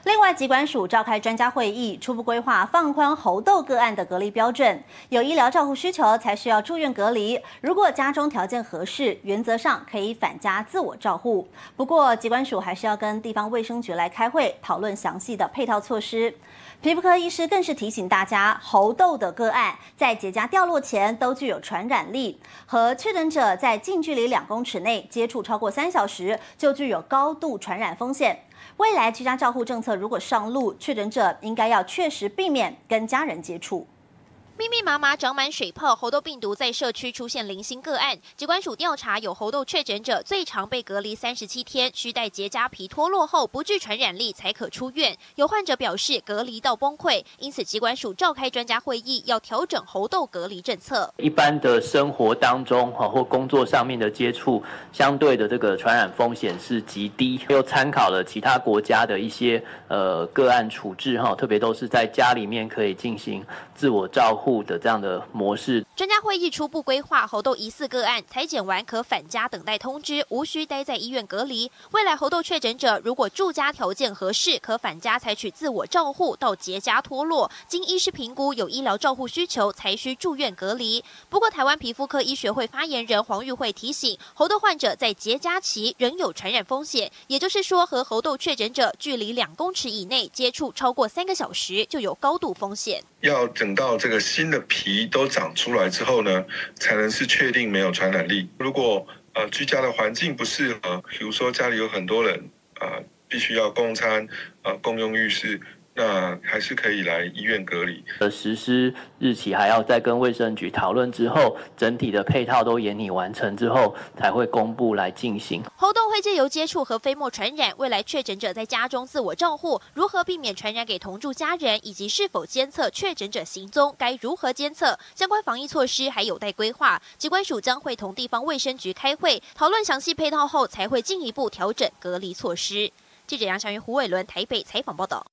另外，疾管署召开专家会议，初步规划放宽猴痘个案的隔离标准，有医疗照护需求才需要住院隔离。如果家中条件合适，原则上可以返家自我照护。不过，疾管署还是要跟地方卫生局来开会，讨论详细的配套措施。皮肤科医师更是提醒大家，猴痘的个案在结痂掉落前都具有传染力，和确诊者在近距离2公尺内接触超过3小时，就具有高度传染风险。未来居家照护政策如果上路，确诊者应该要确实避免跟家人接触。 密密麻麻长满水泡，猴痘病毒在社区出现零星个案。疾管署调查，有猴痘确诊者最长被隔离37天，需待结痂皮脱落后不具传染力才可出院。有患者表示隔离到崩溃，因此疾管署召开专家会议，要调整猴痘隔离政策。 一般的生活当中或工作上面的接触，相对的这个传染风险是极低。又参考了其他国家的一些个案处置特别都是在家里面可以进行自我照护的这样的模式。 专家会议初步规划，猴痘疑似个案采检完可返家等待通知，无需待在医院隔离。未来猴痘确诊者如果住家条件合适，可返家采取自我照护到结痂脱落，经医师评估有医疗照护需求，才需住院隔离。不过，台湾皮肤科医学会发言人黄玉慧提醒，猴痘患者在结痂期仍有传染风险，也就是说，和猴痘确诊者距离2公尺以内接触超过3个小时，就有高度风险。 要等到这个新的皮都长出来之后呢，才能是确定没有传染力。如果居家的环境不适合，比如说家里有很多人必须要共餐共用浴室，那还是可以来医院隔离。 实施日期还要再跟卫生局讨论之后，整体的配套都研拟完成之后，才会公布来进行。 猴痘会借由接触和飞沫传染，未来确诊者在家中自我照护，如何避免传染给同住家人，以及是否监测确诊者行踪，该如何监测，相关防疫措施还有待规划。疾管署将会同地方卫生局开会，讨论详细配套后，才会进一步调整隔离措施。记者杨祥云、胡伟伦台北采访报道。